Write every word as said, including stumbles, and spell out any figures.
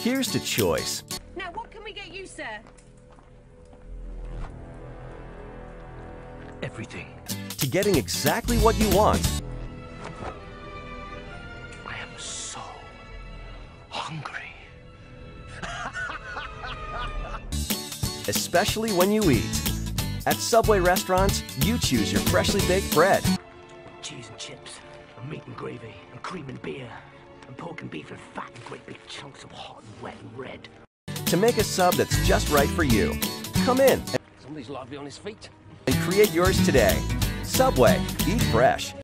Here's to choice. Now, what can we get you, sir? Everything. To getting exactly what you want. I am so hungry. Especially when you eat. At Subway restaurants, you choose your freshly baked bread. Cheese and chips, and meat and gravy, and cream and beer, and pork and beef and fat and great big chunks of hot and wet and red. To make a sub that's just right for you. Come in Somebody's lively on his feet. and create yours today. Subway, eat fresh.